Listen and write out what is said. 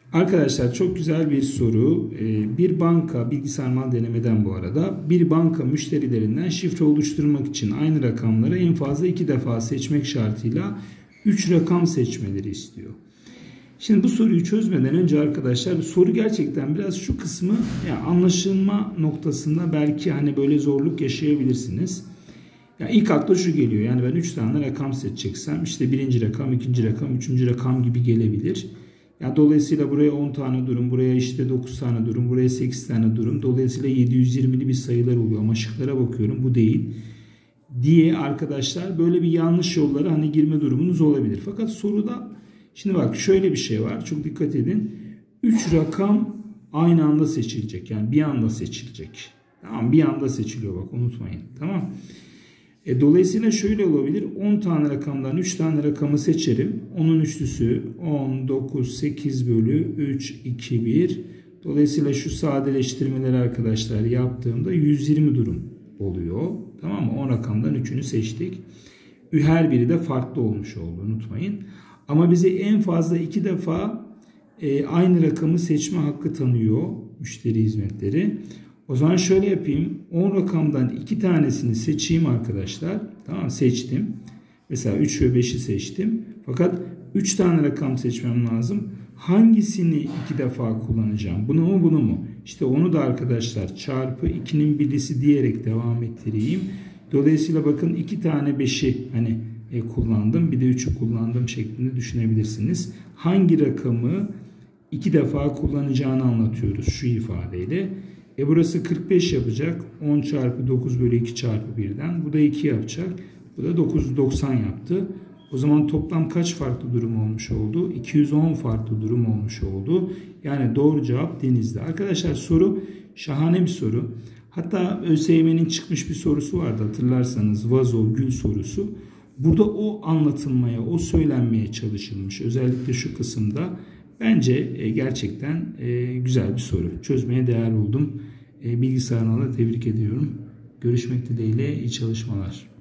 Arkadaşlar çok güzel bir soru. Bir banka, bilgisayar mal denemeden bu arada, bir banka müşterilerinden şifre oluşturmak için aynı rakamları en fazla 2 defa seçmek şartıyla 3 rakam seçmeleri istiyor. Şimdi bu soruyu çözmeden önce arkadaşlar soru gerçekten biraz şu kısmı yani anlaşılma noktasında belki hani böyle zorluk yaşayabilirsiniz. Yani ilk akla şu geliyor, yani ben 3 tane rakam seçeceksem işte birinci rakam, ikinci rakam, üçüncü rakam gibi gelebilir. Ya dolayısıyla buraya 10 tane durum, buraya işte 9 tane durum, buraya 8 tane durum. Dolayısıyla 720'li bir sayılar oluyor ama şıklara bakıyorum bu değil diye arkadaşlar böyle bir yanlış yollara hani girme durumunuz olabilir. Fakat soruda şimdi bak şöyle bir şey var, çok dikkat edin. 3 rakam aynı anda seçilecek, yani bir anda seçilecek. Tamam, bir anda seçiliyor bak, unutmayın, tamam. Dolayısıyla şöyle olabilir. 10 tane rakamdan 3 tane rakamı seçerim. Onun üçlüsü 10, 9, 8 bölü 3, 2, 1. Dolayısıyla şu sadeleştirmeleri arkadaşlar yaptığımda 120 durum oluyor. Tamam mı? 10 rakamdan 3'ünü seçtik. Her biri de farklı olmuş oldu, unutmayın. Ama bize en fazla 2 defa aynı rakamı seçme hakkı tanıyor müşteri hizmetleri. O zaman şöyle yapayım. 10 rakamdan 2 tanesini seçeyim arkadaşlar. Tamam, seçtim. Mesela 3 ve 5'i seçtim. Fakat 3 tane rakam seçmem lazım. Hangisini 2 defa kullanacağım? Bunu mu bunu mu? İşte onu da arkadaşlar çarpı 2'nin birisi diyerek devam ettireyim. Dolayısıyla bakın 2 tane 5'i hani kullandım. Bir de 3'ü kullandım şeklinde düşünebilirsiniz. Hangi rakamı 2 defa kullanacağını anlatıyoruz şu ifadeyle. Burası 45 yapacak. 10 çarpı 9 bölü 2 çarpı 1'den. Bu da 2 yapacak. Bu da 990 yaptı. O zaman toplam kaç farklı durum olmuş oldu? 210 farklı durum olmuş oldu. Yani doğru cevap denizde. Arkadaşlar soru şahane bir soru. Hatta ÖSYM'nin çıkmış bir sorusu vardı hatırlarsanız. Vazo, gül sorusu. Burada o anlatılmaya, o söylenmeye çalışılmış. Özellikle şu kısımda. Bence gerçekten güzel bir soru. Çözmeye değer buldum. Bilgisayar alanına tebrik ediyorum. Görüşmek dileğiyle, iyi çalışmalar.